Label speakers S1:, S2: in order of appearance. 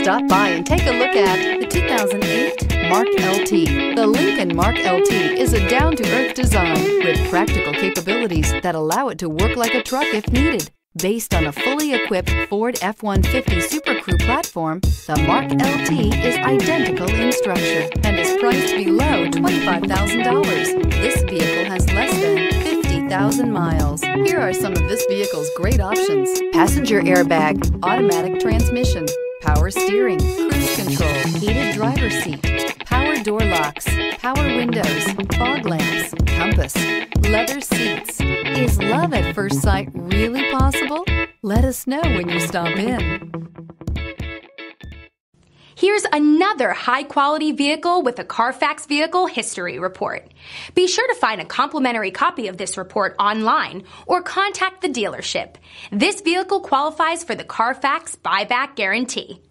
S1: Stop by and take a look at the 2008 Mark LT. The Lincoln Mark LT is a down-to-earth design with practical capabilities that allow it to work like a truck if needed. Based on a fully equipped Ford F-150 Super Crew platform, the Mark LT is identical in structure and is priced below $25,000. This vehicle has less than 50,000 miles. Here are some of this vehicle's great options: passenger airbag, automatic transmission, power steering, cruise control, heated driver's seat, power door locks, power windows, fog lamps, compass, leather seats. Is love at first sight really possible? Let us know when you stop in.
S2: Here's another high-quality vehicle with a Carfax Vehicle History Report. Be sure to find a complimentary copy of this report online or contact the dealership. This vehicle qualifies for the Carfax Buyback Guarantee.